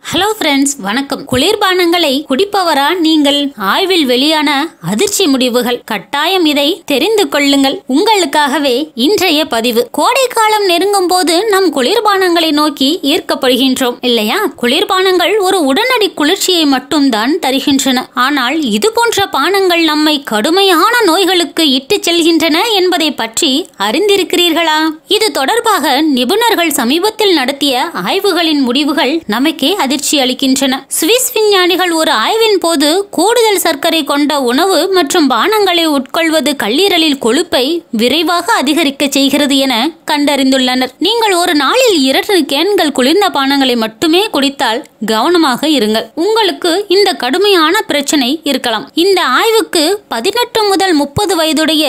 Hello friends, வணக்கம். குளிர்பானங்களை குடிப்பவரா நீங்கள்? ஆய்வில் வெளியான அதிர்ச்சி முடிவுகள். கட்டாயம் இதை தெரிந்து கொள்ளுங்கள். உங்களுக்காகவே இன்றைய பதிவு. கோடை காலம் நெருங்கும் போது நம் குளிர்பானங்களை நோக்கி ஈர்க்கப்படுகின்றோம் இல்லையா? குளிர்பானங்கள் ஒரு உடனடி குளிர்ச்சியை மட்டும்தான் தருகின்றன. ஆனால் இது போன்ற பானங்கள் நம்மை கடுமையான நோய்களுக்கு இட்டு செல்கின்றன என்பதை பற்றி அறிந்திருக்கிறீர்களா? இது தொடர்பாக நிபுணர்கள் சமீபத்தில் நடத்திய ஆய்வுகளின் முடிவுகள் நமக்கே அதிர்ச்சி அளிக்கின்றன. சுவிஸ் விஞ்ஞானிகள் ஒரு ஆய்வின் போது கூடுதல் சர்க்கரை கொண்ட உணவு மற்றும் பானங்களை உட்கொள்வது கல்லீரலில் கொழுப்பை விரைவாக அதிகரிக்க செய்கிறது என கண்டறிந்துள்ளனர். நீங்கள் ஒரு நாளில் 2 கேன்கள் குளிர்ந்த பானங்களை மட்டுமே குடித்தால் கவனமாக இருங்கள். உங்களுக்கு இந்த கடுமையான பிரச்சனை இருக்கலாம். இந்த ஆய்வுக்கு 18 முதல் 30 வயதுடைய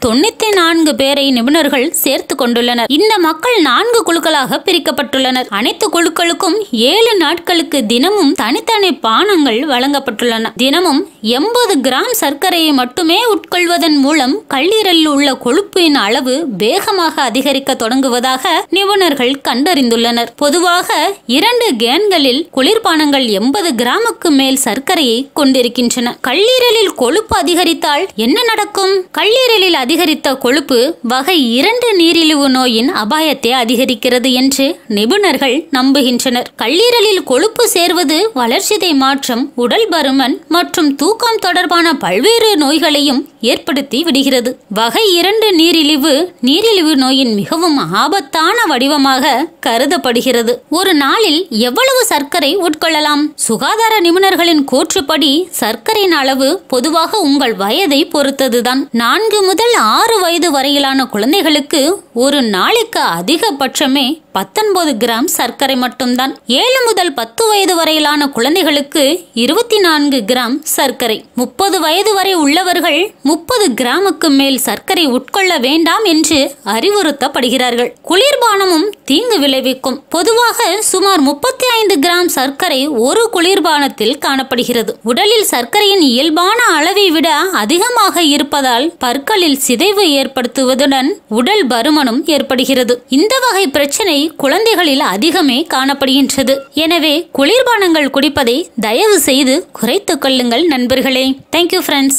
94 பேரை நிபுணர்கள் சேர்த்து கொண்டுள்ளனர். இந்த மக்கள் 4 குழுக்களாக பிரிக்கப்பட்டுள்ளனர். அனைத்து குழுக்களுக்கும் 7 நாட்களுக்கு தினமும் தனித்தனி பானங்கள் வழங்கப்பட்டுள்ளன. தினமும் 80 கிராம் சர்க்கரையை மட்டுமே உட்கொள்வதன் மூலம் கல்லீரலில் உள்ள கொழுப்பின் அளவு வேகமாக அதிகரிக்க தொடங்குவதாக நிபுணர்கள் கண்டறிந்துள்ளனர். பொதுவாக 2 கேன்களில் குளிர்பானங்கள் 80 கிராமுக்கு மேல் சர்க்கரையை கொண்டிருக்கின்றன. கல்லீரலில் கொழுப்பு அதிகரித்தால் என்ன நடக்கும்? கல்லீரலில் அதிகரித்த கொழுப்பு வகை 2 நீரிழிவு நோயின் அபாயத்தை அதிகரிக்கிறது என்று நிபுணர்கள் நம்புகின்றனர். கல்லீரலில் கொழுப்பு சேர்வது வளர்சிதை மாற்றம், உடல் பருமன் மற்றும் தூக்கம் தொடர்பான பல்வேறு நோய்களையும் ஏற்படுத்தி விடுகிறது. வகை 2 நீரிழிவு நோயின் மிகவும் ஆபத்தான வடிவமாக கருதப்படுகிறது. ஒரு நாளில் எவ்வளவு சர்க்கரை உட்கொள்ளலாம்? சுகாதார நிபுணர்களின் கூற்றுப்படி சர்க்கரையின் அளவு பொதுவாக உங்கள் வயதை பொறுத்ததுதான். 4 முதல் 6 வயது வரையிலான குழந்தைகளுக்கு ஒரு நாளைக்கு அதிகபட்சமே 19 கிராம் சர்க்கரை மட்டும்தான். 7 முதல் 10 வயது வரையிலான குழந்தைகளுக்கு 24 கிராம் சர்க்கரை. 30 வயது வரை உள்ளவர்கள் 30 கிராமுக்கு மேல் சர்க்கரை உட்கொள்ள வேண்டாம் என்று அறிவுறுத்தப்படுகிறார்கள். குளிர்பானமும் தீங்கு விளைவிக்கும். பொதுவாக சுமார் 35 கிராம் சர்க்கரை ஒரு குளிர்பானத்தில் காணப்படுகிறது. உடலில் சர்க்கரையின் இயல்பான அளவை விட அதிகமாக இருப்பதால் பற்களில் சிதைவு ஏற்படுத்துவதுடன் உடல் பருமனும் ஏற்படுகிறது. இந்த வகை பிரச்சனை குழந்தைகளில் அதிகமே காணப்படுகின்றது. எனவே குளிர்பானங்கள் குடிப்பதை தயவு செய்து குறைத்துக் கொள்ளுங்கள் நண்பர்களே. Thank you friends.